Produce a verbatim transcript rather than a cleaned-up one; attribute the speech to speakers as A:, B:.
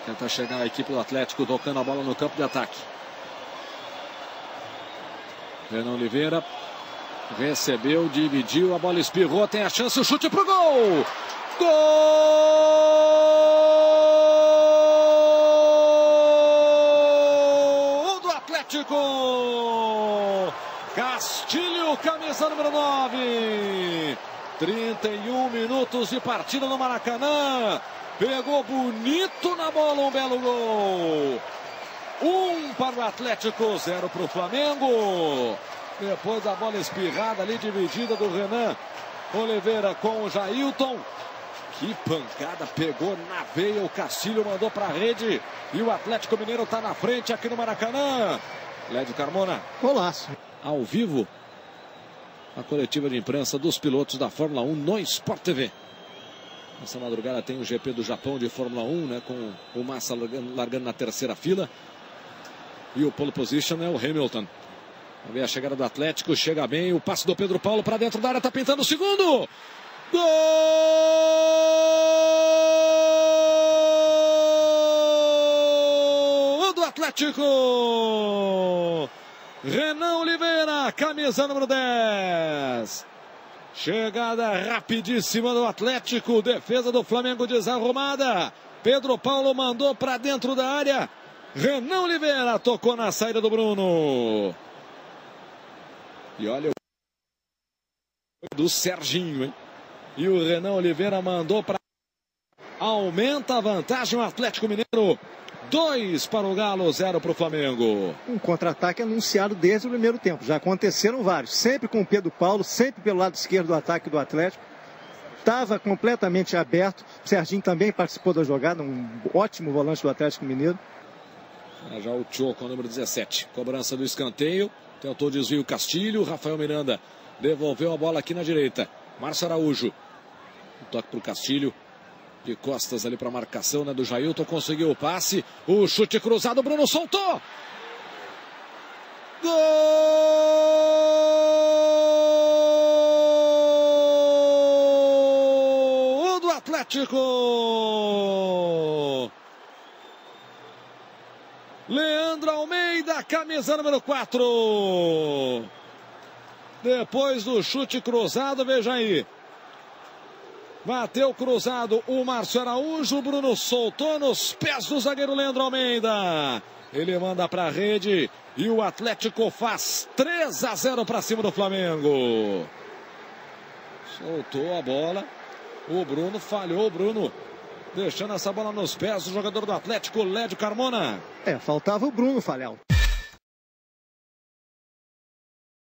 A: Tenta chegar a equipe do Atlético, tocando a bola no campo de ataque. Renan Oliveira recebeu, dividiu, a bola espirrou, tem a chance, o chute pro gol! Gol do Atlético! Castilho, camisa número nove. trinta e um minutos de partida no Maracanã. Pegou bonito na bola, um belo gol. Um para o Atlético, zero para o Flamengo. Depois da bola espirrada ali, dividida do Renan Oliveira com o Jailton. Que pancada, pegou na veia, o Castilho mandou para a rede. E o Atlético Mineiro está na frente aqui no Maracanã. Lédio Carmona.
B: Golaço.
A: Ao vivo, a coletiva de imprensa dos pilotos da Fórmula um no Sport T V. Nessa madrugada tem o G P do Japão de Fórmula um, né, com o Massa largando, largando na terceira fila. E o pole position é o Hamilton. Vamos ver a chegada do Atlético, chega bem, o passe do Pedro Paulo para dentro da área, tá pintando o segundo. Gol do Atlético! Renan Oliveira, camisa número dez. Chegada rapidíssima do Atlético, defesa do Flamengo desarrumada. Pedro Paulo mandou para dentro da área. Renan Oliveira tocou na saída do Bruno. E olha o do Serginho, hein? E o Renan Oliveira mandou para... Aumenta a vantagem o Atlético Mineiro. Dois para o Galo, zero para o Flamengo.
B: Um contra-ataque anunciado desde o primeiro tempo. Já aconteceram vários. Sempre com o Pedro Paulo, sempre pelo lado esquerdo do ataque do Atlético. Estava completamente aberto. O Serginho também participou da jogada. Um ótimo volante do Atlético Mineiro.
A: Já, já o Choco, número dezessete. Cobrança do escanteio. Tentou desvio Castilho. Rafael Miranda devolveu a bola aqui na direita. Márcio Araújo. Um toque para o Castilho. De costas ali para a marcação, né, do Jailton, conseguiu o passe, o chute cruzado, o Bruno soltou. Gol do Atlético! Leandro Almeida, camisa número quatro. Depois do chute cruzado, veja aí. Bateu cruzado o Márcio Araújo, o Bruno soltou nos pés do zagueiro Leandro Almeida. Ele manda para a rede e o Atlético faz três a zero para cima do Flamengo. Soltou a bola, o Bruno falhou, o Bruno deixando essa bola nos pés do jogador do Atlético, Lédio Carmona.
B: É, faltava o Bruno falhar.